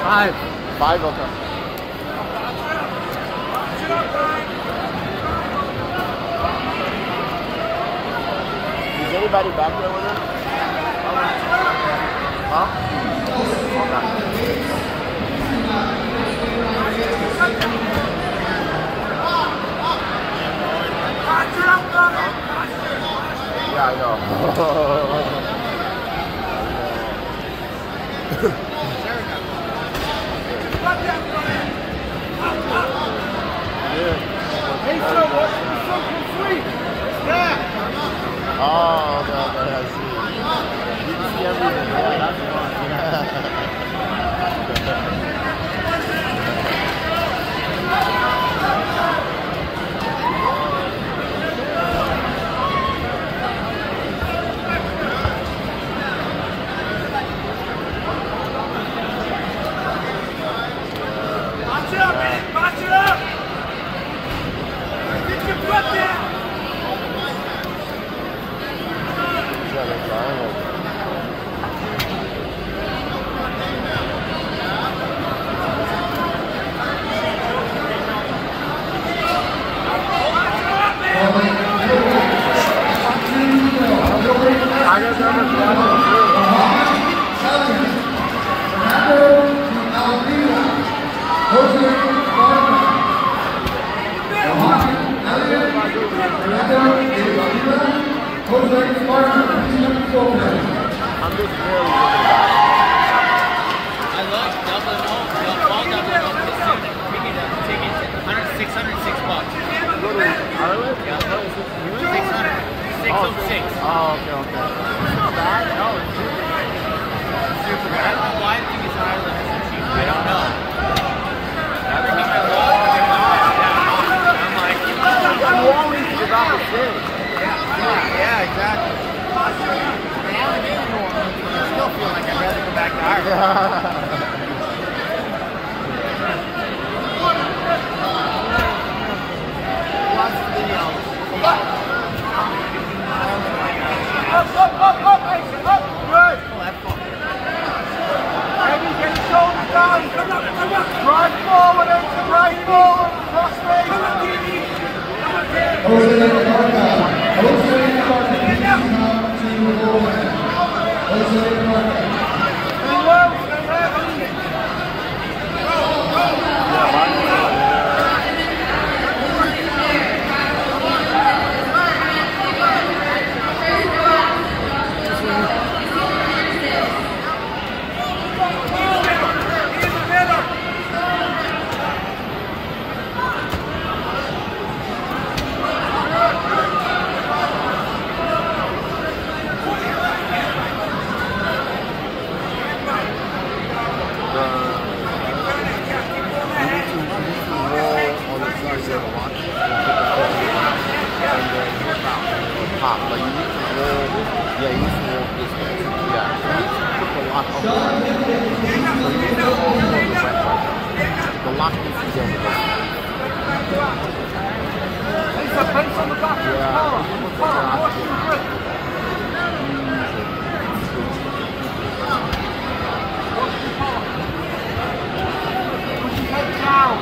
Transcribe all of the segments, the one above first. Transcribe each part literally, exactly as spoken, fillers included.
Five. Five, okay. Is anybody back there with him? Huh? Yeah, I know. Hey, so what? You're so complete. Yeah. Oh, okay, okay, I see. You can see everything. Yeah, that's fun. Watch it up, man. Watch it up. Get your foot down. I got number I'm just barely looking at it. I love doubling home. All doubling home this soon. Ticket, tickets, six hundred six bucks. Little Ireland? Yeah, six hundred. six oh six. Oh, okay, okay. It's not bad. No, it's super. Super good. I don't know why the tickets in Ireland are so cheap. I don't know. Every time I look, they're not. I'm like, I'm always about the same. Yeah, yeah, exactly. I haven't been in New Orleans, but I still feel like I'd rather go back to Ireland. Up, up, up, up, hey, up, good. Oh, that's fun. Ready, get your shoulders down. Come up, come up. Drive forward, into right forward. Cross face. Come up, T V. Jose Marca. Jose Marca. Jose Marca. Stay low, stay heavy. Go, go. Pop, like you need to roll, yeah, you need to roll this way. Yeah, so you need to put the lock on the right. So you need to roll on the right side. The lock needs to be on the left. Place a place on the back of the car. Car, watch your grip. Push your head down.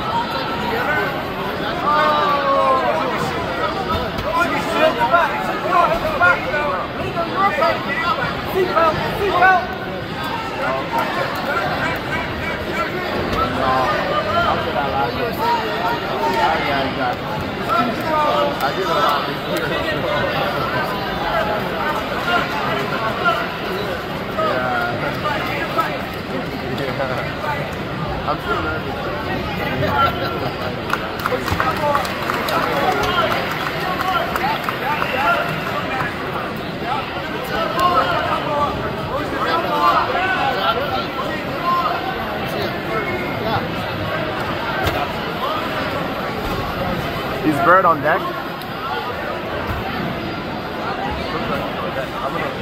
Seatbelt, seatbelt! No, after that last one, yeah, exactly. I did a lot this year. Yeah. I'm too Is Bird on deck? I'm gonna...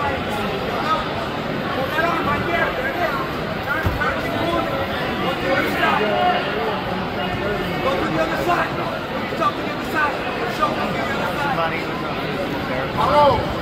Go to the other side. Jump to the other side. Show me the other side. Hello.